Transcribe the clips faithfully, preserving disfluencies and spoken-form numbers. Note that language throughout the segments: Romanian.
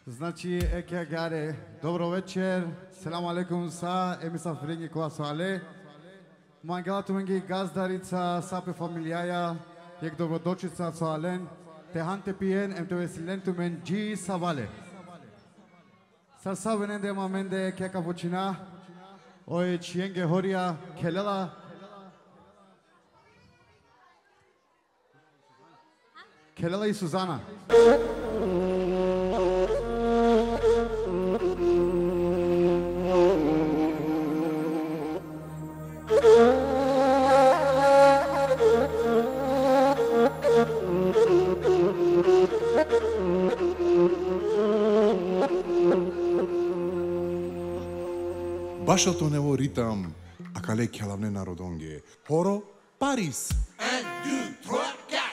Znači, Eke Gare, dobro večer, selam aleikum sa emisafiringi koja su ale. Mangalatu mengi gazdarica, sape familiaja, jek dobrodočica su alen, te hante pien, em te vesilentu men G savale. Sa sa venende mamende Eke Capuchina, oi chienge horia, kelela. Kelela e Suzana. Bašato nevo ritam, a kale kjalavne narodonge. Horo, Paris! un, deux, trois, quatre.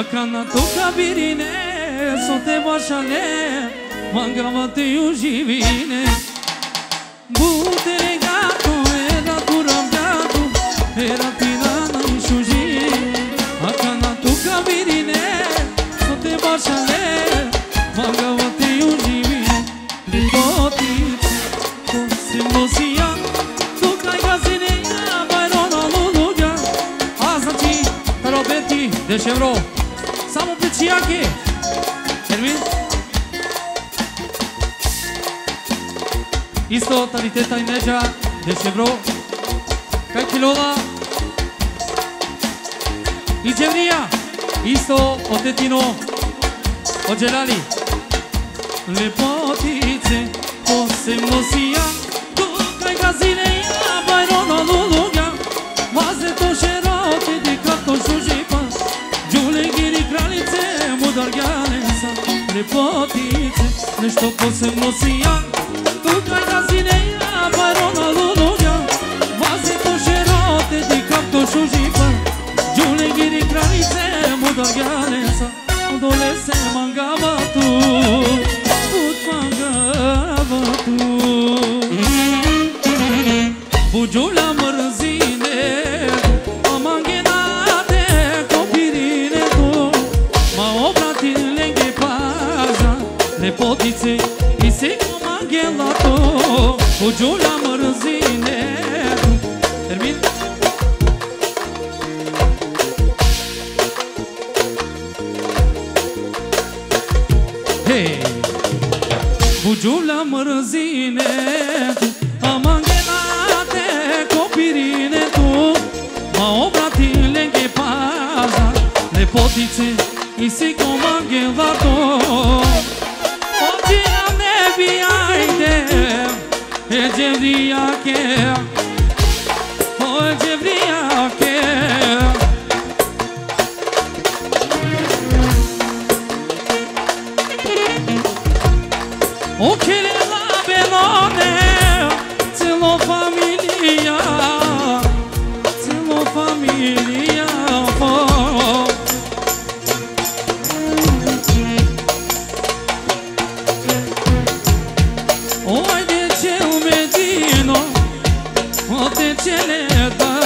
Akana toka birine Sote başale Mangavate uživine Butere gato Era kuram gato Era pirana i shuji Akana toka birine Sote başale Mangavate uživine Ripotice Simlosia Tukaj gazineja Bajrona luluga A znači Robeti deci euro Samo peciake Termin Isto tariteta i neđa deci euro Kaj kilola I dževrija Isto otetino Ođelali Lepotice Posebno sija Tukaj gazineja Bajrona luluga Vaze to šerote Di kako šužipa Đule giri kraljice Mudar gjanesa Lepotice Nešto posebno sija Tukaj gazineja Bajrona luluga Vaze to šerote Di kako šužipa Đule giri kraljice Mudar gjanesa Dole se mangava tu Put mangava tu Buđula mrzine Amangenate Kopirine tu Ma obrati lenge paza Lepotice I se komangela tu Buđula mrzine Termin Hey Buđula mrzine Amangenate Kopirine tu Ma obrati lenge paza Lepotice I si komangela tu Ođina ne bijajde E dževrijake O dževrijake Okirila belone Celo familija Celo familija oh. Oj deče u Medino O tečele da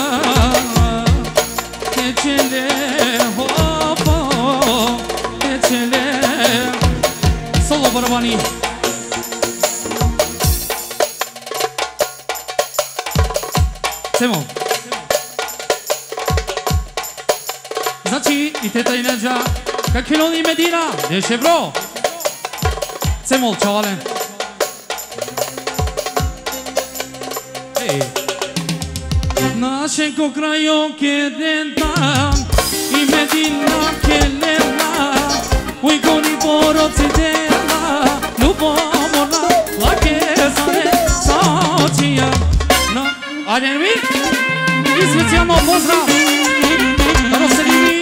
Tečele hopo Tečele Solo barabani Semo Znači i teta i neđa Kakiloni Medina Deše bro Semol čavale Ej Naše ko krajo kedenta I Medina kelena Uj goni poroci dela Ljubomorna Lake zane Saočija Ajde mi I specijalno pozdrav Roselini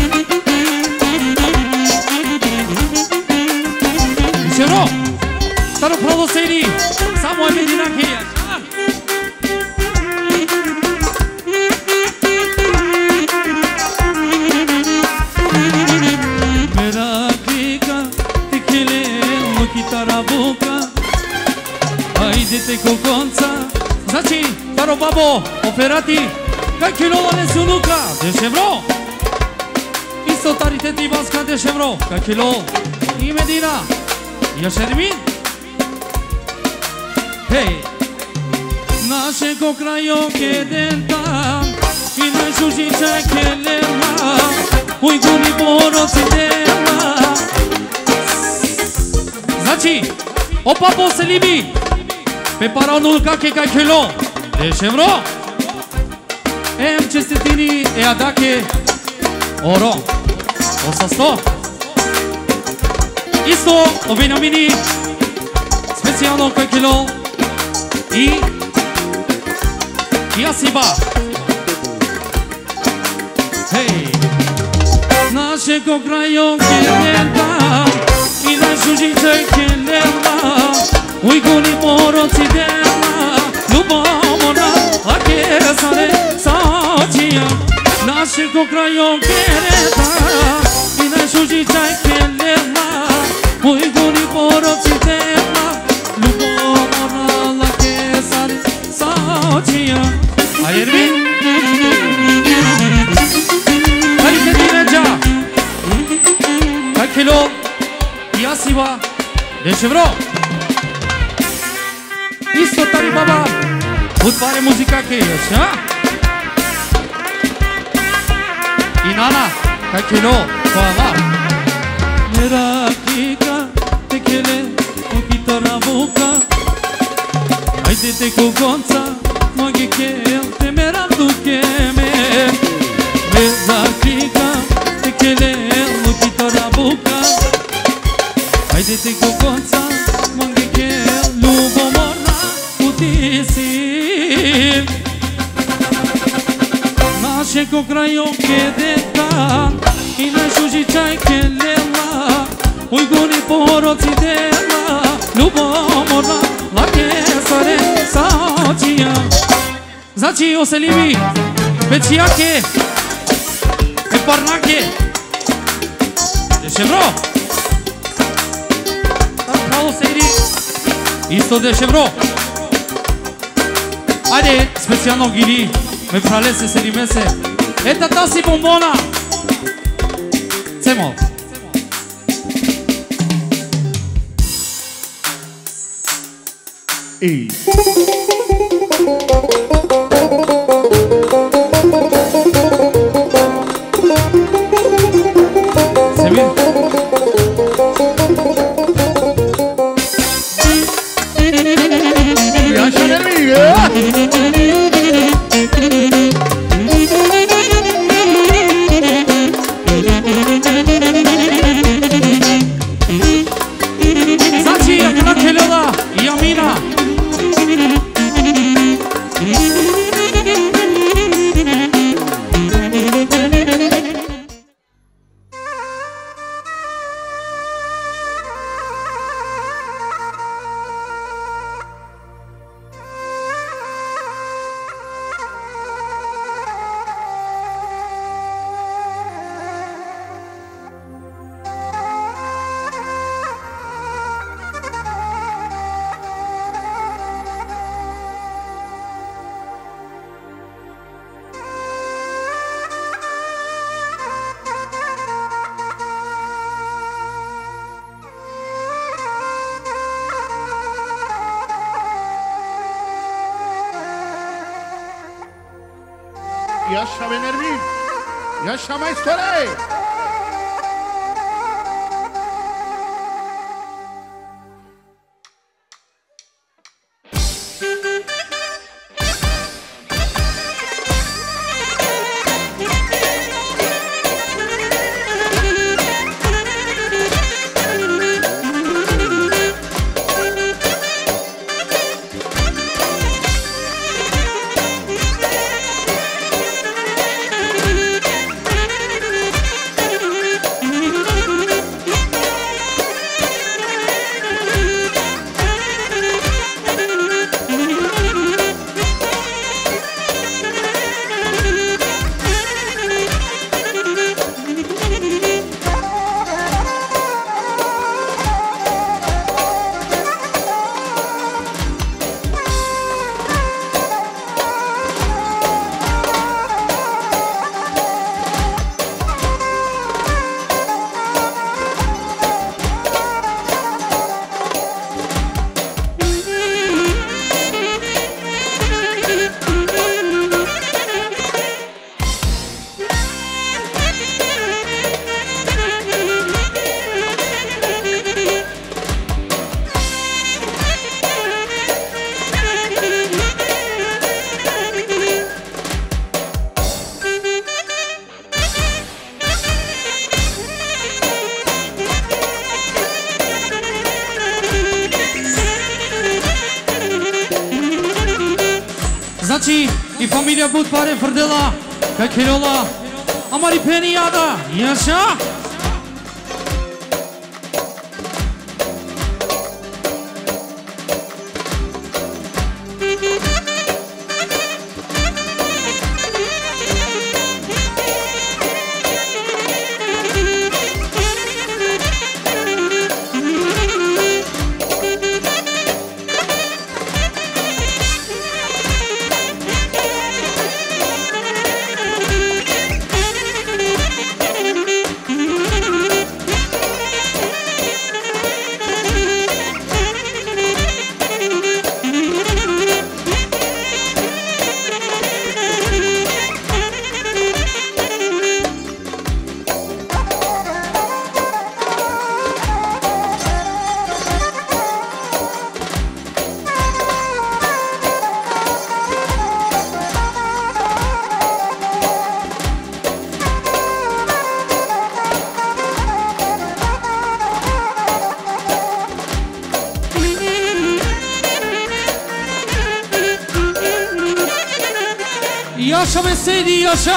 Čero Staro prodoseni Samo je Medina Kija Mera krika Tekele Kitara buka Ajde te kokonca Znači, caro babo, operati Kaj kilova ne su luka, deset euro Isto tariteti baska, deset euro Kaj kilo I Medina Još Ermin Hej Naše ko krajo kedenta I najšužića kelema Uj guni poroci dela Znači, opa poselimi Pe paranul kake kaj kilo deset euro Em čestetini e adake Oro osamsto Isto o Benjamini Specijalno kaj kilo I I Asiba Hej Naše ko krajo keleta I najšužiće keleta Uj guni poroci dela Ljubomorna Lake zane Saočija Naši ko krajon kereta I na shuji qaj kelela Uj guni poroci tela Ljubomorna la kesari Sa očija A Ervin? Kaj te ti neđa? Kaj kilo? Jasiva Deševro Isto tari baba Utpare muzika ke još, a? I nana, kaj kilo, hvala. Merakika, te kele, o kitara buka. Ajde te kukonca, mogi kel, te meram duke me. Merakika, te kele, o kitara buka. Ajde te kukonca, mogi kel, ljubomorna, utisi. Naše ko krajon kedeta I na shuji qaj kelela Uj guni poroci dela Ljubomorna la kesare Sa očija Znači o Selimi Pećijake E parnake Deševro Kao seri Isto deševro Ajde, specijalno gili Me pralese se rimese Eta ta si bombona Cemo Ej Semir Yaşa nereye? Znači, akla kelela I Amina Yaşa ben Ervin. Yaşa maestore. Znači, I familija Budpare Frdela Kaj kelola Amari penijada Yaşa așa meserii, așa.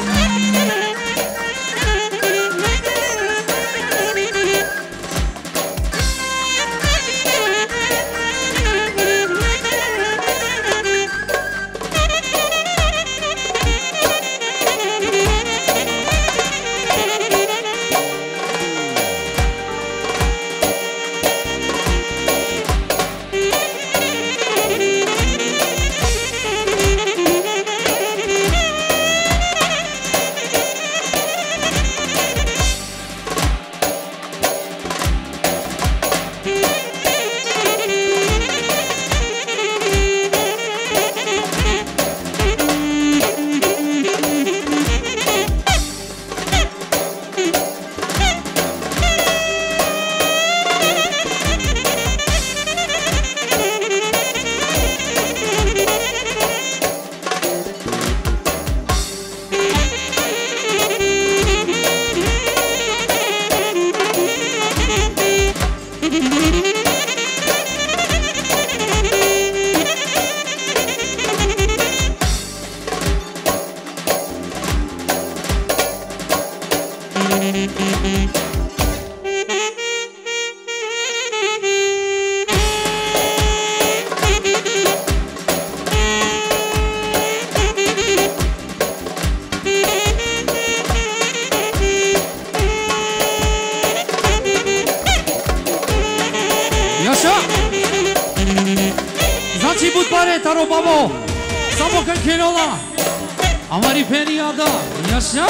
Taro babo, samo kan kenola, amari periada, yaşa.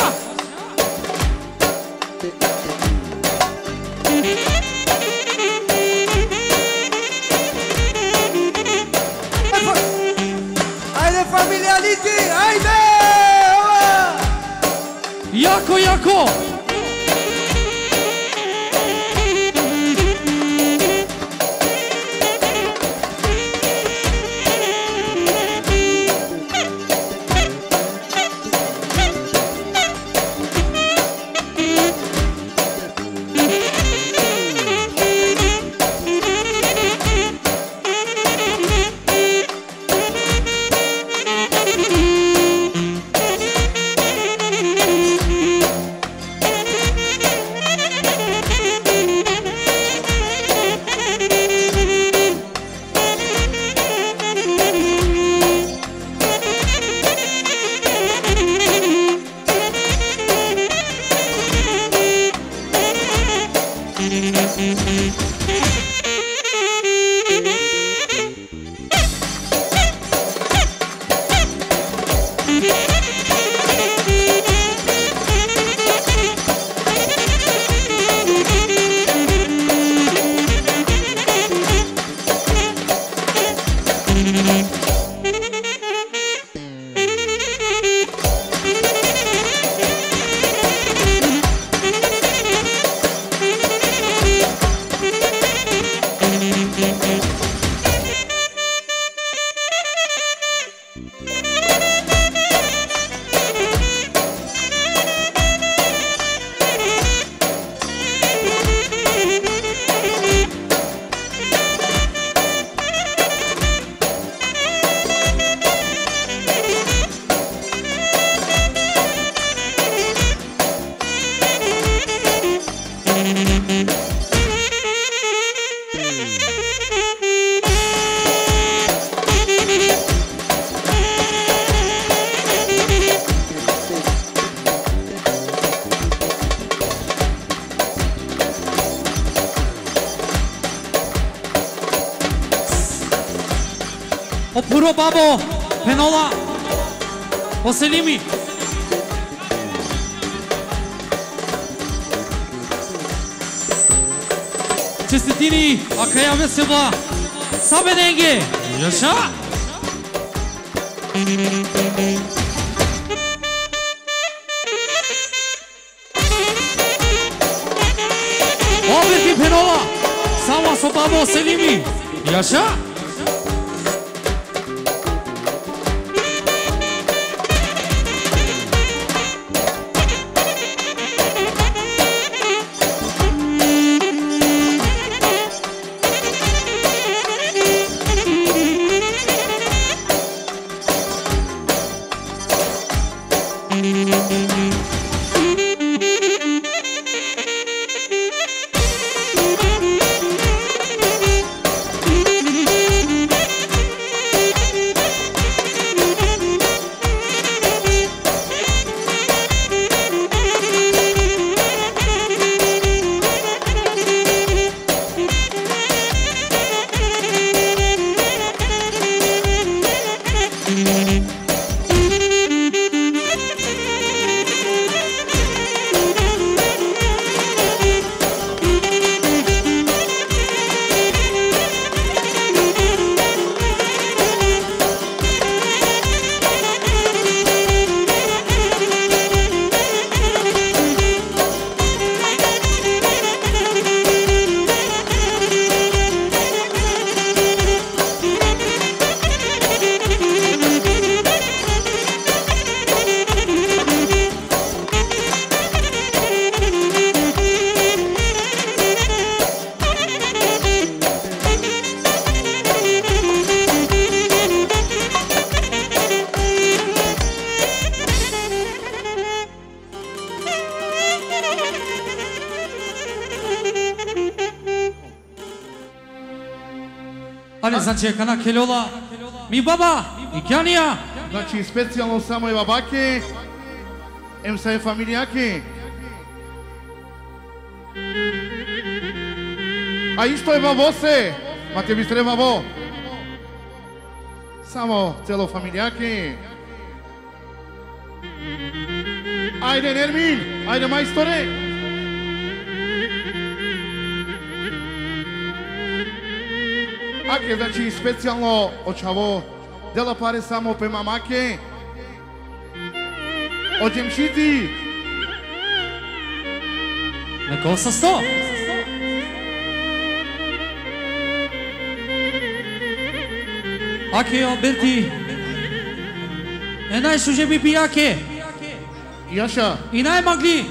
Haydi familiarity, haydi! Yako yako. O puro babo, penola, o Selimi. Честитини, акая весела, сабе денге, yaşa. Обети пенола, сама со бабо Selimi, yaşa. Ale znači kana kelola. Mi baba, i kjanija. Znači specijalno samo je babake, em sa je familijake. A isto je babose, ma tebi treba babo. Samo celo familijake. Ajde Nermin, ajde majstore. Ake, znači specijalno očavo dela pare samo pe mamake. Ođem šiti. Neko sa sto. Ake oberti. E najsuže bi pijake. Jaša. I najmagli.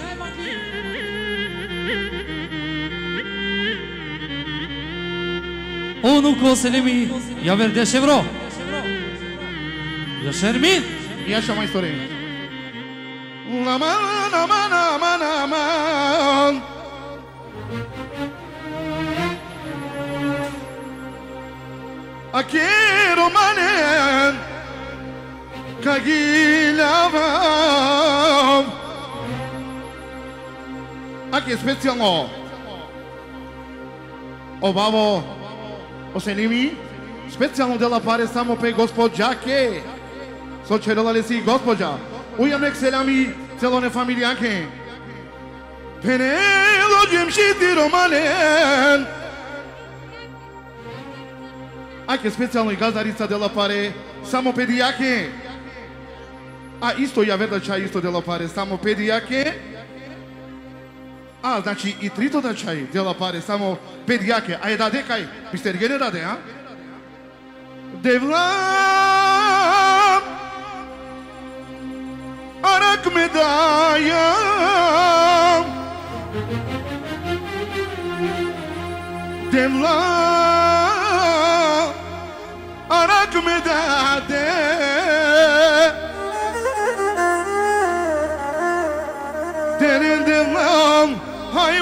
Onu ko selimi ja verde ševro. Ja šermin. Jaša majstore. Naman, naman, naman, naman. Ake romanen kagilavam. Ake specijalno obavo osenimi specijalno dela pare samo pe gospođake. Sočerala si gospođa. Ujamek selami celone familijanke. Pene dođem šiti romanen. Ake specijalno i gazdarica dela pare samo pedijake. A isto ja verdača isto dela pare samo pedijake. A znači i trito dačaj dela pare samo pedijake. A je da dekaj, mister Gene rade, a? Devlam arak medayam Devlam arak medade Derin devlam hay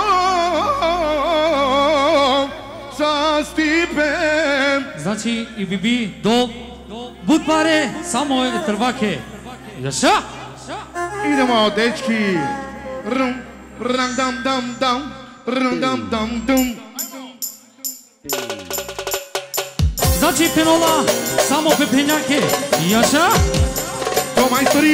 barom sa stipem. Znači i bibi do bud pare samo je trvake. Jaša? Idemo dečki. Rum, ram dam dam dam, rum dam dam dum. Znači penola samo pepenjake. Jaša? To majstori.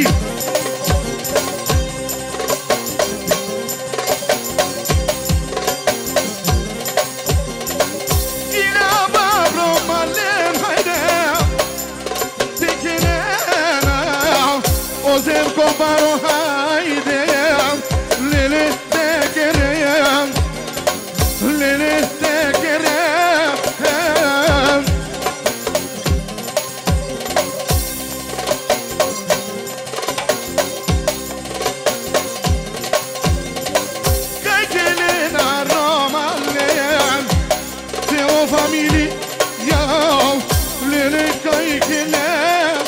Ozem komparo hayde lele tekerem lele tekerem Kay kelena romalem te o famili ya lele kay kelem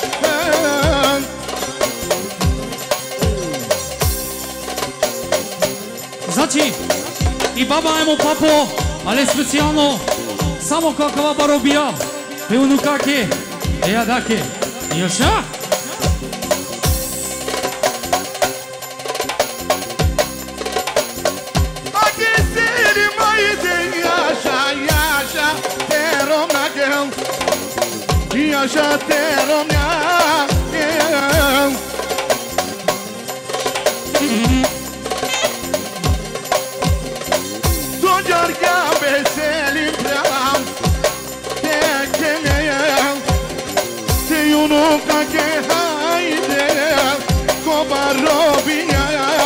Znači, i baba emo papo, ale specijalno, samo kakva barobija, pe unukake, e jadake. Jaša? Ake seri majde jaša, jaša, terom nakem, jaša terom nakem. Dođarka veselim pram, te keneyem, te unukake hayde, ko barobija,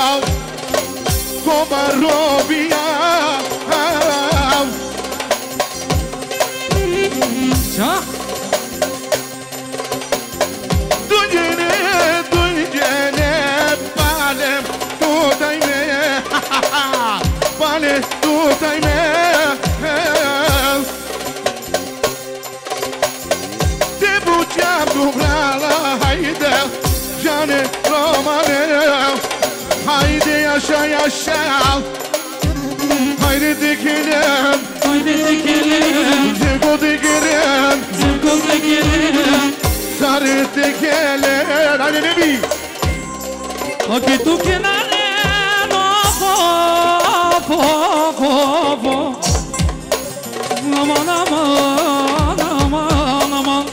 ko barobija. Šta? Dunjene, dunjene, palem, tutaj me, palem, tutaj me. Te bućam dubrala, hajde, žane romane, hajde jaša, jaša, hajde tekinem, Haide te kelem Zirko te gelem Zirko te kelem Sarı te gelem Hadi Nebi Oke tu kenale no fo fo fo fo Aman aman aman aman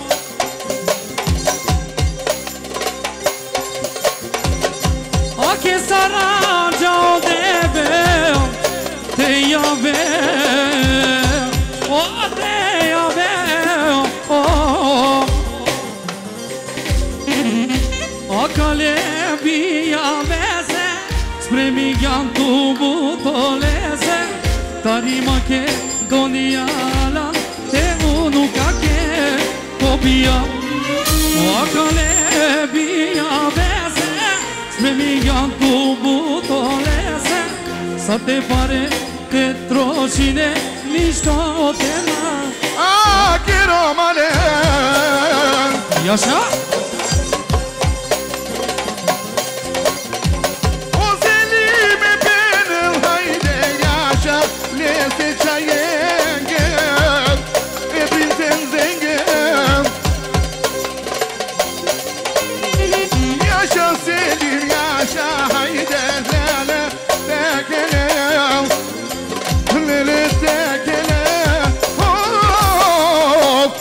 Oke saranja o debe Te yave O te yave O Akale bia vese Spre migyan tu butolese Tarima ke doniala Te unu kake kopia Akale bia vese Spre migyan tu butolese Sa te pare te troșine Nici te na Ah, quiero male E așa? O zelime penel Haide yaşa Nese çayengem E prinsen zengem Yaşa Selim yaşa Hayde zele Tekelem Lele tekelem Hop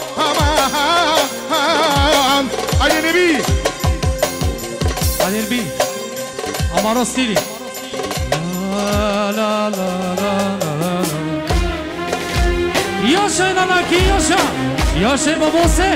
Aman Hadi Nebi Adel B Amaro Stili La la la la la la Yaşa nanaki yaşa Yaşa babose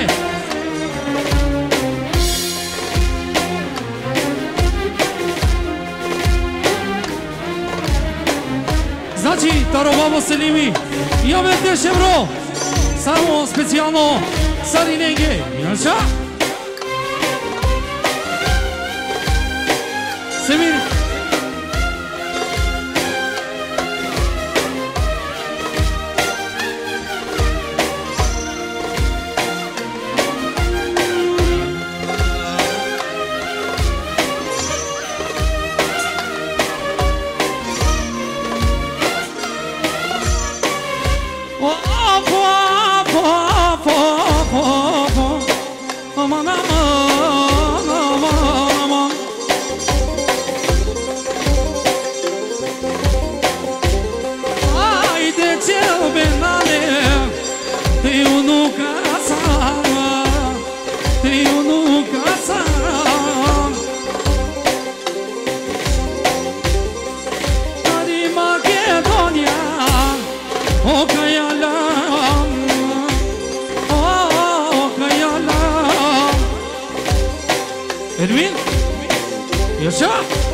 Znači, taro babo Selimi Ja me teše bro Samo specijalno Sarinenge Yaşa Semir Oh, oh, oh, oh, oh, oh, oh. Aman aman aman aman Haide cel benale Te unu casa Te unu casa Dari Macedonia O kayalam O kayalam Edwin Yaşa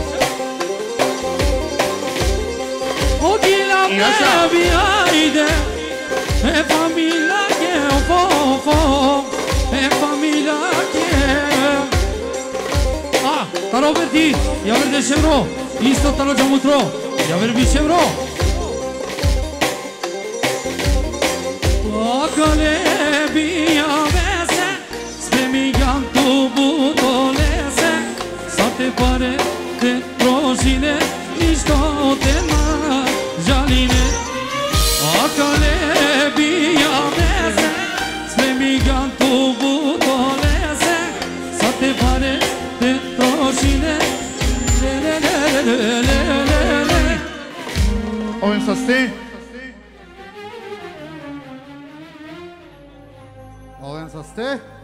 O dilam Yaşa. nebi hayde E familja ke fo fo E familja ke Ah, taro verti Ja ver deše bro Isto taro džamutro Ja ver biše bro Akale bia vese Spre migyan tu butolese Sa te pare te troșine Nici te na jaline Akale bia vese Spre migyan tu butolese Sa te pare te troșine Le le le le le le le Ovim sa ste Oven sa ste